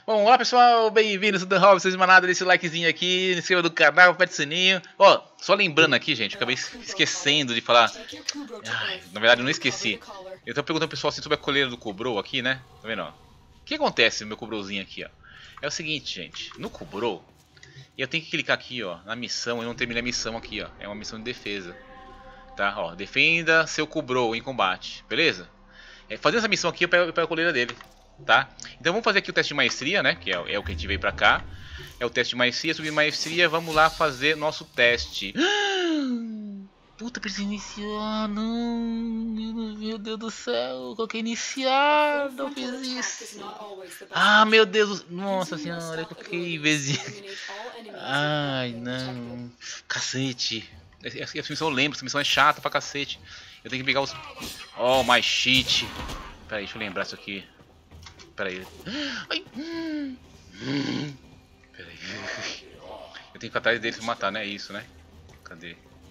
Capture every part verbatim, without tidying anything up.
Bom, olá pessoal, bem-vindos ao The Hobby, vocês manada desse likezinho aqui, se inscreva no canal, aperte o sininho. Ó, só lembrando aqui, gente, eu acabei esquecendo de falar. Ai, na verdade eu não esqueci. Eu tô perguntando ao pessoal assim, sobre a coleira do Kubrou aqui, né? Tá vendo, ó? O que acontece no meu Kubrouzinho aqui, ó? É o seguinte, gente, no Kubrou, eu tenho que clicar aqui, ó, na missão, eu não terminei a missão aqui, ó. É uma missão de defesa. Tá, ó, defenda seu Kubrou em combate, beleza? É, fazendo essa missão aqui eu pego, eu pego a coleira dele. Tá? Então vamos fazer aqui o teste de maestria, né? Que é, é o que a gente veio pra cá. É o teste de maestria, subir maestria. Vamos lá fazer nosso teste. Puta, precisa iniciar. Não, meu Deus do céu. Coloquei iniciar. Não fiz isso. Ah, meu Deus. Nossa senhora, eu coloquei em vez de. Ai, não. Cacete. Essa missão eu lembro. Essa missão é chata pra cacete. Eu tenho que pegar os. Oh, my shit. Pera aí, deixa eu lembrar isso aqui. Pera aí. Ai. Pera aí. Eu tenho que ficar atrás dele pra matar, né? É isso, né? Cadê?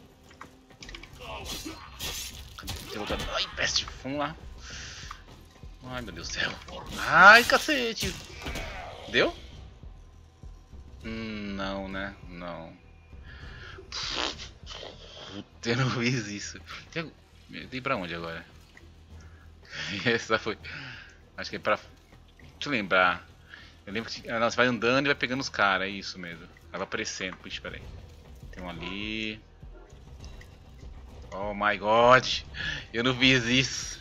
Cadê? Ai, peste. Vamos lá. Ai, meu Deus do céu. Ai, cacete. Deu? Hum, não, né? Não. Puta, eu não fiz isso. Tem, tem pra onde agora? Essa foi... Acho que é pra... Deixa eu lembrar. Eu lembro que ela vai andando e vai pegando os caras, é isso mesmo. Ela vai aparecendo. Puxa, peraí. Tem um ali. Oh my god. Eu não fiz isso.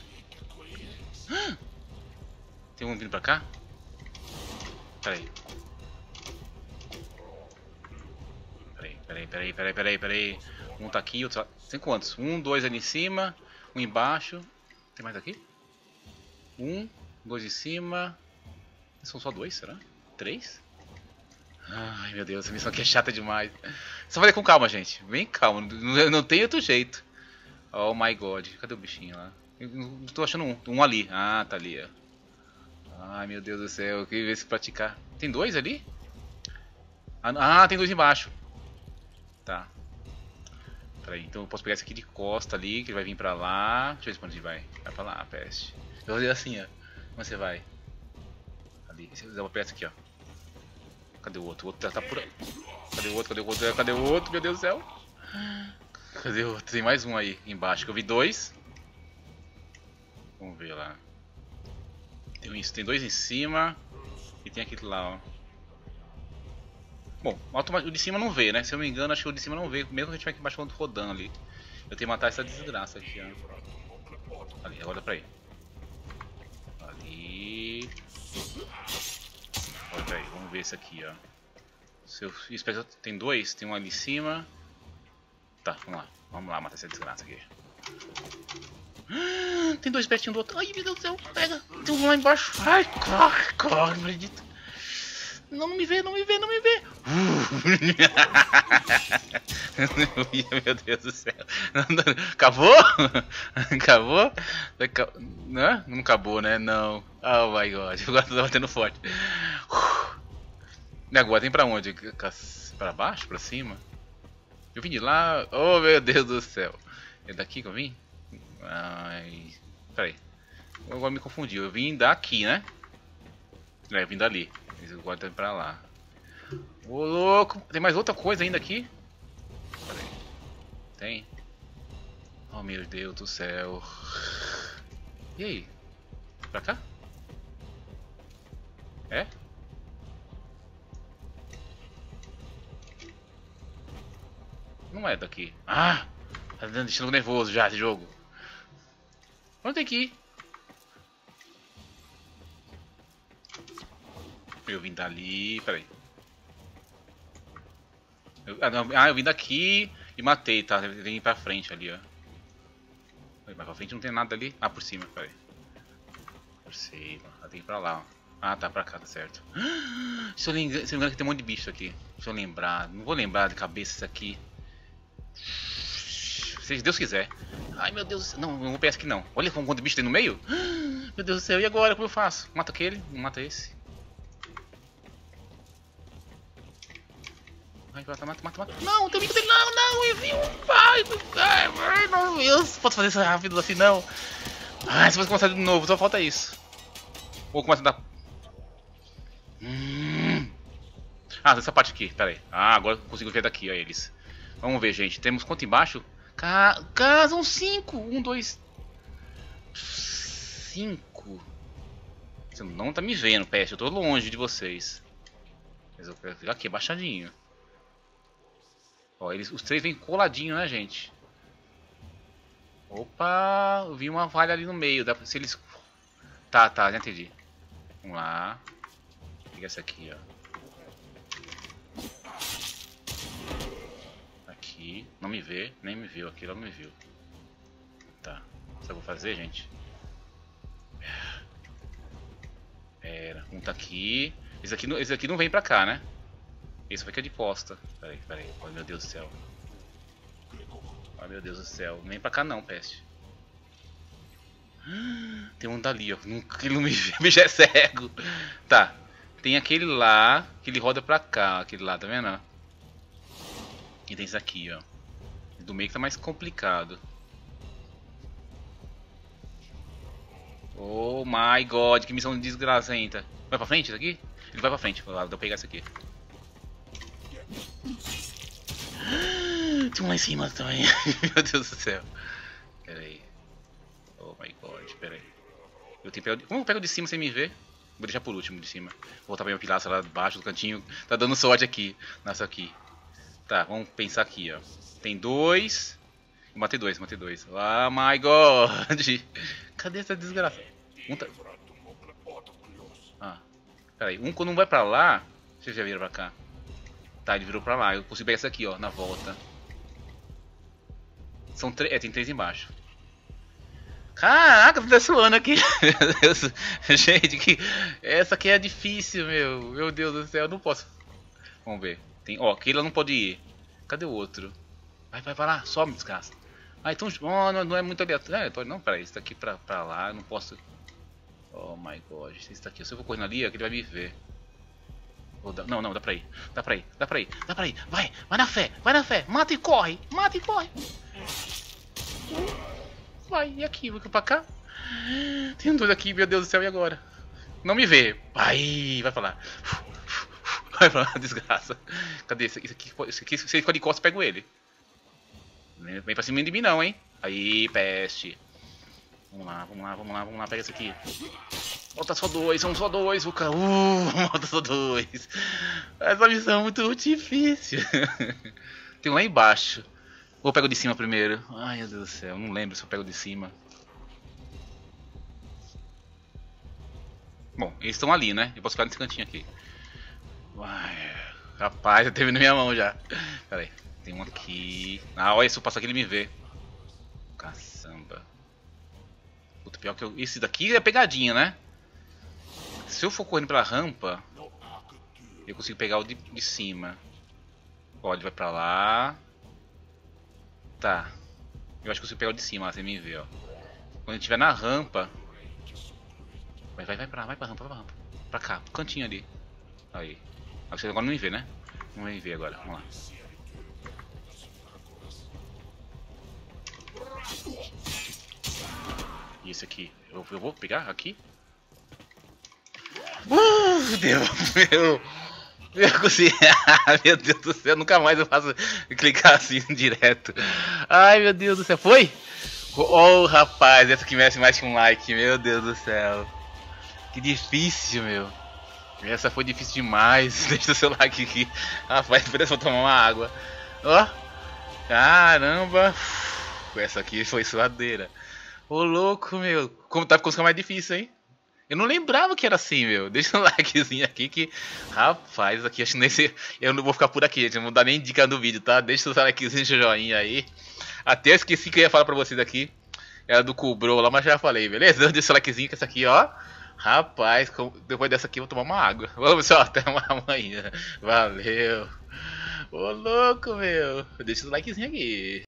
Tem um vindo pra cá? Peraí. Peraí, peraí, peraí, peraí, peraí, peraí. Um tá aqui, outro tá... Tem quantos? Um, dois ali em cima. Um embaixo. Tem mais aqui? Um, dois em cima. São só dois, será? Três? Ai meu Deus, essa missão aqui é chata demais. Só fazer com calma, gente. Bem calma, não, não tem outro jeito. Oh my god, cadê o bichinho lá? Eu não tô achando um, um ali. Ah, tá ali, ó. Ai meu Deus do céu, eu queria ver se praticar. Tem dois ali? Ah, tem dois embaixo. Tá. Peraí, então eu posso pegar esse aqui de costa ali, que ele vai vir pra lá. Deixa eu ver pra onde vai. Vai pra lá, peste. Eu vou fazer assim, ó. Como você vai? Ali, esse é uma peça aqui, ó. Cadê o outro? O outro tá por... Cadê o outro? Cadê o outro? Cadê o outro? Meu Deus do céu. Cadê o outro? Tem mais um aí embaixo, que eu vi dois. Vamos ver lá. Tem isso, tem dois em cima. E tem aquele lá, ó. Bom, o de cima não vê, né? Se eu não me engano, acho que o de cima não vê. Mesmo que a gente vai aqui embaixo rodando ali. Eu tenho que matar essa desgraça aqui, ó. Ali, agora dá pra ir. Ali. Olha, peraí, vamos ver esse aqui, ó. Se eu, espero que tem dois, tem um ali em cima. Tá, vamos lá. Vamos lá matar essa desgraça aqui. Ah, tem dois pertinho do outro. Ai, meu Deus do céu, pega. Tem um lá embaixo. Ai, corre, corre, acredito. Não, não me vê, não me vê, não me vê. Meu Deus do céu. Acabou? Acabou? Não, não acabou, né? Não. Oh my god. Agora tô batendo forte. E agora tem pra onde? Pra baixo? Pra cima? Eu vim de lá. Oh meu Deus do céu. É daqui que eu vim? Ai. Peraí. Eu agora me confundi. Eu vim daqui, né? É, eu vim dali. Agora tá pra lá. Ô louco. Tem mais outra coisa ainda aqui? Peraí. Tem? Oh meu Deus do céu. E aí? Pra cá? É? Não é daqui. Ah! Tá deixando nervoso já esse jogo. Onde tem que ir? Eu vim dali. Peraí. Eu, ah, não, ah, eu vim daqui e matei, tá? Eu vim pra frente ali, ó. Mas pra frente não tem nada ali. Ah, por cima, peraí. Por cima. Ah, tem que ir pra lá, ó. Ah, tá pra cá, tá certo. Se eu me engano, se eu me engano que tem um monte de bicho aqui. Deixa eu lembrar. Não vou lembrar de cabeça isso aqui. Se Deus quiser. Ai meu Deus. Não, não vou pegar aqui não. Olha como quanto bicho tem no meio. Meu Deus do céu. E agora? Como eu faço? Mata aquele? Não mata esse? Ai, mata, mata, mata, mata. Não, tem um bico dele. Não, não. Eu vi um pai. Ai, meu Deus. Posso fazer isso rápido assim não? Ai, se você começar de novo. Só falta isso. Ou começa a dar... Hum. Ah, essa parte aqui, pera aí. Ah, agora eu consigo ver daqui, ó, eles. Vamos ver, gente. Temos quanto embaixo? Ca... Ca... São cinco. Um, dois... Cinco. Você não tá me vendo, peste. Eu tô longe de vocês. Mas eu quero ficar aqui, baixadinho. Ó, eles, os três vêm coladinho, né, gente? Opa, eu vi uma falha ali no meio. Dá pra, se eles... Tá, tá, já entendi. Vamos lá. Pega essa aqui, ó. Aqui. Não me vê, nem me viu. Aqui não me viu. Tá. O que eu vou fazer, gente? Pera, um tá aqui. Esse aqui, esse aqui não vem pra cá, né? Esse aqui é de posta. Pera aí, pera aí. Oh, meu Deus do céu. Oh, meu Deus do céu. Não vem pra cá não, peste. Tem um dali, ó. Ele não me vê, o bicho é cego. Tá. Tem aquele lá, que ele roda pra cá. Aquele lá, tá vendo? E tem esse aqui, ó. Do meio que tá mais complicado. Oh my god, que missão desgracenta. Vai pra frente isso aqui? Ele vai pra frente, vou pegar isso aqui. Tem um lá em cima também. Meu Deus do céu. Pera aí. Oh my god, pera aí. Eu tenho pego de... Como eu pego de cima sem me ver? Vou deixar por último de cima. Vou voltar pra minha pilastra lá embaixo do cantinho. Tá dando sorte aqui. Nessa aqui. Tá, vamos pensar aqui, ó. Tem dois. Eu matei dois, matei dois. Oh my god. Cadê essa desgraça? Um tá... Ah, peraí. Um quando um vai pra lá... Vocês já viram pra cá? Tá, ele virou pra lá. Eu consigo pegar essa aqui, ó, na volta. São três... É, tem três embaixo. Caraca, tá suando aqui. Meu Deus. Gente, que... essa aqui é difícil, meu. Meu Deus do céu, eu não posso... Vamos ver. Tem... Ó, aquele não pode ir. Cadê o outro? Vai, vai, vai lá. Sobe, desgraça. Ah, então... Oh, não, não é muito aleatório. É, não, peraí. Isso daqui pra, pra lá, eu não posso... Oh my god. Isso daqui. Se eu for correndo ali, ele vai me ver. Não, não, dá pra ir. Dá pra ir, dá pra ir, dá pra ir. Vai, vai na fé, vai na fé. Mata e corre, mata e corre. Vai, e aqui, vou pra cá. Tem um dois aqui, meu Deus do céu, e agora? Não me vê. Vai, vai pra lá. Vai pra lá, desgraça. Cadê esse, esse aqui? Esse aqui, se ele ficar de costas, eu pego ele. Vem pra cima de mim não, hein. Aí, peste. Vamos lá, vamos lá, vamos lá, vamos lá, pega esse aqui. Falta só dois, são só dois, Luca. Uh, falta só dois. Essa missão é muito difícil. Tem um lá embaixo. Ou eu pego de cima primeiro? Ai, meu Deus do céu, não lembro se eu pego de cima. Bom, eles estão ali, né? Eu posso ficar nesse cantinho aqui. Ai, rapaz, já teve na minha mão já. Pera aí, tem um aqui. Ah, olha, se eu passar aqui ele me vê. Caçamba. Puta, pior que eu... Esse daqui é pegadinha, né? Se eu for correndo pela rampa, eu consigo pegar o de, de cima. Ó, ele vai pra lá. Tá. Eu acho que eu consigo pegar o de cima, lá, você me vê, ó. Quando ele estiver na rampa... Vai, vai, vai pra lá, vai pra rampa, vai pra rampa. Pra cá, pro cantinho ali. Aí. Agora não me vê, né? Não me vê agora, vamos lá. E esse aqui, eu, eu vou pegar aqui? Uh, Deus, meu, meu, consegui. Meu Deus do céu, nunca mais eu faço clicar assim direto. Ai, meu Deus do céu, foi? Oh, rapaz, essa aqui merece mais que um like, meu Deus do céu. Que difícil, meu. Essa foi difícil demais. Deixa o seu like aqui. Rapaz, parece que eu tomar uma água. Ó, oh, caramba. Essa aqui foi suadeira. Ô, louco, meu. Como tá ficando mais difícil, hein? Eu não lembrava que era assim, meu. Deixa um likezinho aqui que... Rapaz, aqui acho que nesse... Eu não vou ficar por aqui, gente. Não vou dar nem dica no vídeo, tá? Deixa o likezinho, deixa o joinha aí. Até eu esqueci que eu ia falar pra vocês aqui. Era do Kubro lá, mas já falei, beleza? Deixa o likezinho que essa aqui, ó. Rapaz, depois dessa aqui eu vou tomar uma água. Vamos só, até amanhã. Valeu. Ô, louco, meu. Deixa o likezinho aqui.